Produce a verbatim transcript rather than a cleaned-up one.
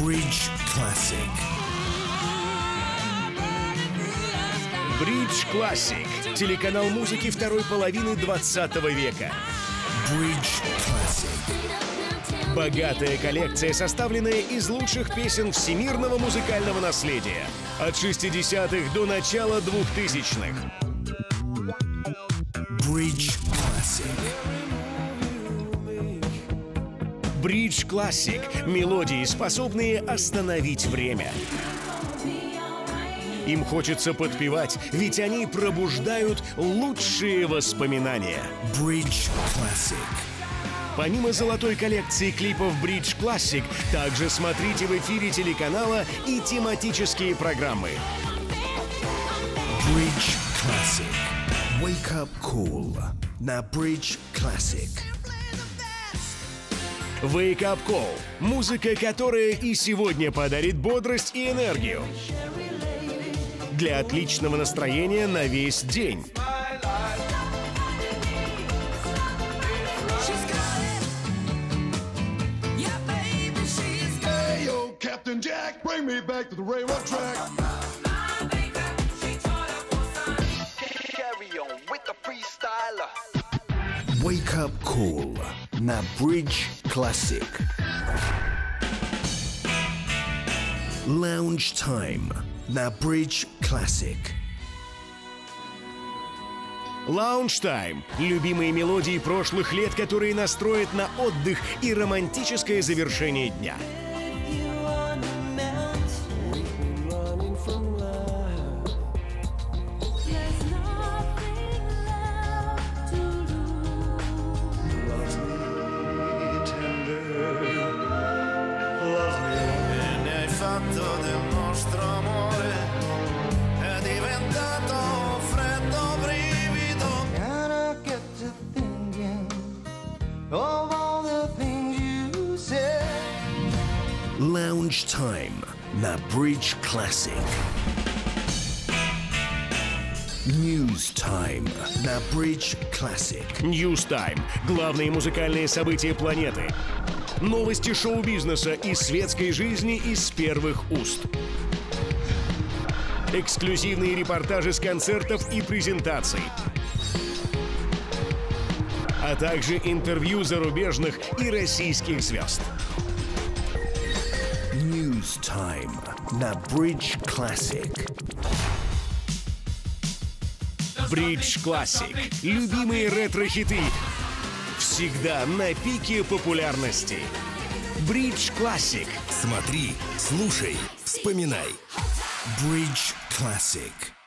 Bridge Classic. Bridge Classic. Телеканал музыки второй половины двадцатого века. Bridge Classic. Богатая коллекция, составленная из лучших песен всемирного музыкального наследия. От шестидесятых до начала двухтысячных. Bridge Classic. Bridge Classic. Мелодии, способные остановить время. Им хочется подпевать, ведь они пробуждают лучшие воспоминания. Bridge Classic. Помимо золотой коллекции клипов Bridge Classic, также смотрите в эфире телеканала и тематические программы. Bridge Classic. Wake Up Call на Bridge Classic. Wake Up Call – музыка, которая и сегодня подарит бодрость и энергию для отличного настроения на весь день. Wake Up Call на Bridge Classic. Lounge Time на Bridge Classic. Lounge Time – любимые мелодии прошлых лет, которые настроят на отдых и романтическое завершение дня. Del nostro amore è diventato freddo brivido. And I get to thinking of all the things you said. Lounge Time на Bridge Classic. News Time на Bridge Classic. News Time – главные музыкальные события планеты. Новости шоу-бизнеса и светской жизни из первых уст. Эксклюзивные репортажи с концертов и презентаций. А также интервью зарубежных и российских звезд. News Time на Bridge Classic. Bridge Classic. Любимые ретро-хиты. Всегда на пике популярности. Bridge Classic. Смотри, слушай, вспоминай. Bridge Classic.